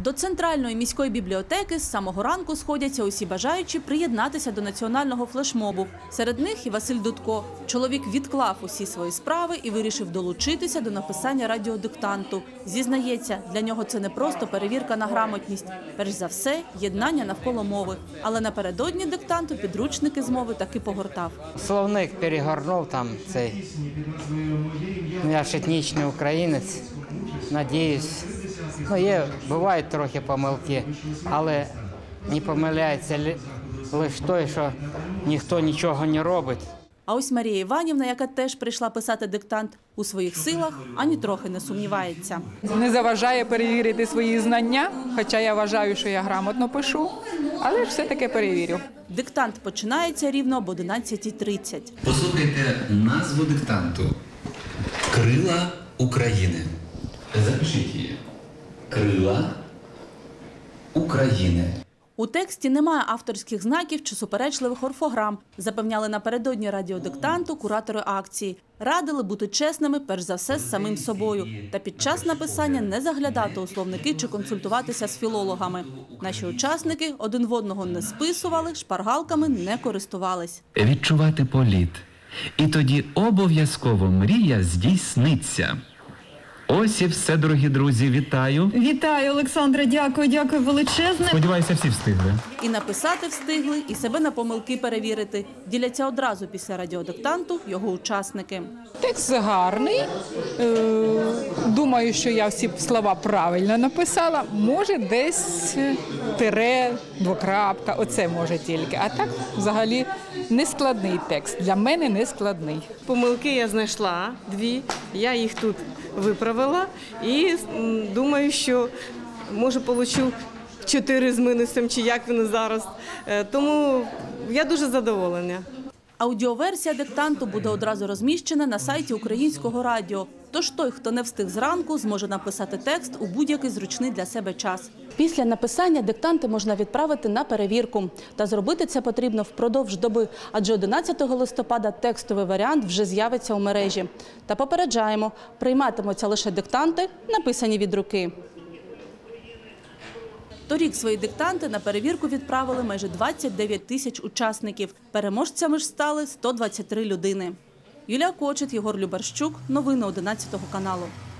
До Центральної міської бібліотеки з самого ранку сходяться усі бажаючі приєднатися до національного флешмобу. Серед них і Василь Дудко. Чоловік відклав усі свої справи і вирішив долучитися до написання радіодиктанту. Зізнається, для нього це не просто перевірка на грамотність. Перш за все, єднання навколо мови. Але напередодні диктанту підручники з мови таки погортав. Словник перегорнув там цей. Я ж етнічний українець, надіюсь. Бувають трохи помилки, але не помиляється лише той, що ніхто нічого не робить. А ось Марія Іванівна, яка теж прийшла писати диктант, у своїх силах ані трохи не сумнівається. Не заважає перевірити свої знання, хоча я вважаю, що я грамотно пишу, але ж все-таки перевірю. Диктант починається рівно об 11:30. Послухайте назву диктанту «Крила України». Запишіть її. «Крила України». У тексті немає авторських знаків чи суперечливих орфограм, запевняли напередодні радіодиктанту куратори акції. Радили бути чесними, перш за все, з самим собою. Та під час написання не заглядати у словники чи консультуватися з філологами. Наші учасники один в одного не списували, шпаргалками не користувались. Відчувати політ. І тоді обов'язково мрія здійсниться. Ось і все, дорогі друзі, вітаю. Вітаю, Олександре, дякую величезне. Сподіваюся, всі встигли. І написати встигли, і себе на помилки перевірити. Діляться одразу після радіодиктанту його учасники. Текст гарний. Думаю, що я всі слова правильно написала. Може, десь тире, двокрапка, оце може тільки. А так, взагалі, нескладний текст. Для мене нескладний. Помилки я знайшла 2, я їх тут виправила і думаю, що може получу 4 з мінусом, чи як воно зараз. Тому я дуже задоволена. Аудіоверсія диктанту буде одразу розміщена на сайті Українського радіо. Тож той, хто не встиг зранку, зможе написати текст у будь-який зручний для себе час. Після написання диктанти можна відправити на перевірку. Та зробити це потрібно впродовж доби, адже 11 листопада текстовий варіант вже з'явиться у мережі. Та попереджаємо, прийматимуться лише диктанти, написані від руки. Торік свої диктанти на перевірку відправили майже 29 тисяч учасників. Переможцями ж стали 123 людини. Юлія Кочет, Єгор Любарщук. Новини 11 каналу.